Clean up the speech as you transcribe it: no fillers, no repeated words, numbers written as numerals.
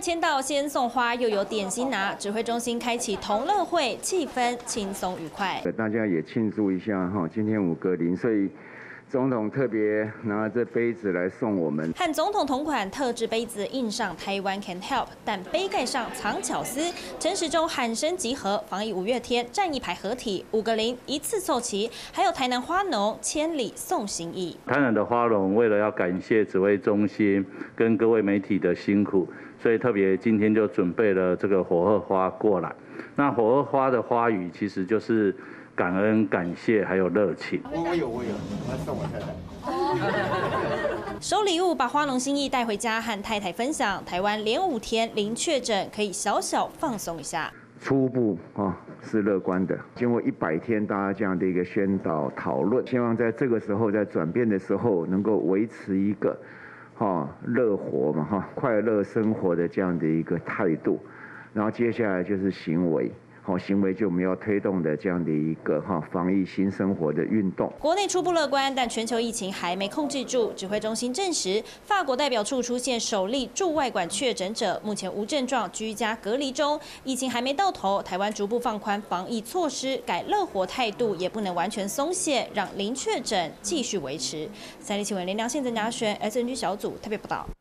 签到先送花，又有点心拿，指挥中心开启同乐会，气氛轻松愉快。 大家也庆祝一下哈，今天5个0，所以总统特别拿这杯子来送我们。 和总统同款特制杯子印上台湾 Can Help， 但杯盖上藏巧思。陈时中喊声集合，防疫5月天站一排合体，5个0一次凑齐，还有台南花农千里送心意。 台南的花农为了要感谢指挥中心跟各位媒体的辛苦，所以特别今天就准备了这个火鹤花过来。那火鹤花的花语其实就是感恩、感谢还有热情。 我有，我要送我太太。 收礼物，把花农心意带回家，和太太分享。台湾连5天零确诊，可以小小放松一下。 初步是乐观的，经过100天大家这样的一个宣导讨论，希望在这个时候在转变的时候能够维持一个乐活嘛快乐生活的这样的一个态度，然后接下来就是行为。行为就我们要推动的这样的一个防疫新生活的运动。 国内初步乐观，但全球疫情还没控制住。指挥中心证实，法国代表处出现首例驻外馆确诊者，目前无症状，居家隔离中。疫情还没到头，台湾逐步放宽防疫措施，改乐活态度，也不能完全松懈，让零确诊继续维持。3立新闻连良县曾嘉璇 SNG 小组特别报道。